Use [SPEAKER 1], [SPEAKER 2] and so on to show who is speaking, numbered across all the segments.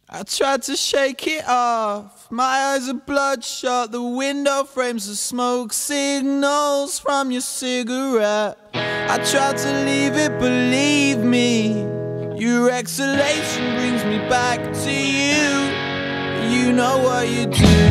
[SPEAKER 1] I tried to shake it off. My eyes are bloodshot. The window frames of smoke signals from your cigarette. I tried to leave it, believe me. Your exhalation brings me back to you. You know what you do.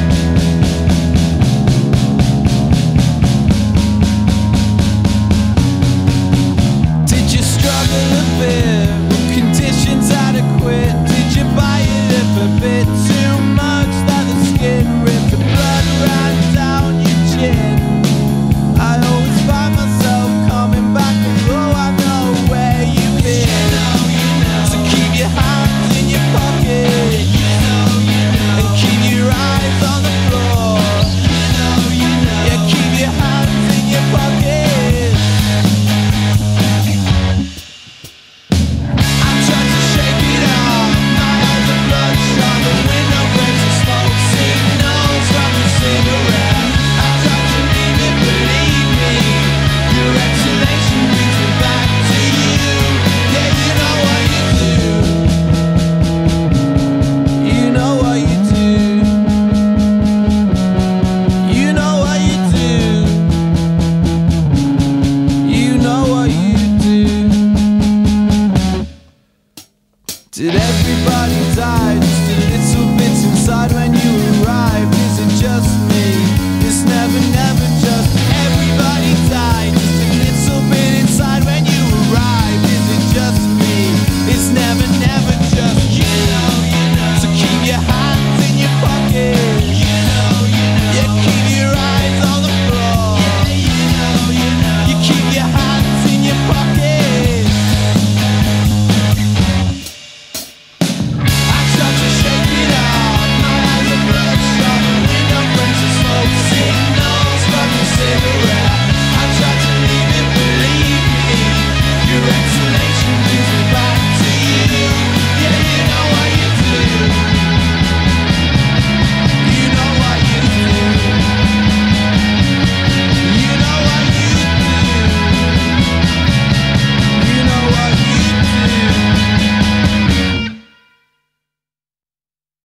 [SPEAKER 1] Did you struggle a bit? Were conditions adequate? Did you bite your lip a bit too much that the skin ripped? The blood ran down your chin. I always find myself coming back, although I know where you've been. So keep your hands in your pocket and keep your eyes on the floor. Yeah, keep your hands in your pocket. I tried to shake it off. My eyes are bloodshot. The window frames of smoke signals from a cigarette. I tried to leave it, believe me. Your exhalation brings me back to you. Yeah, you know what you do. You know what you do. You know what you do. You know what you do. Did everybody die just a little bit inside when you arrived? Is it just me? It's never, never just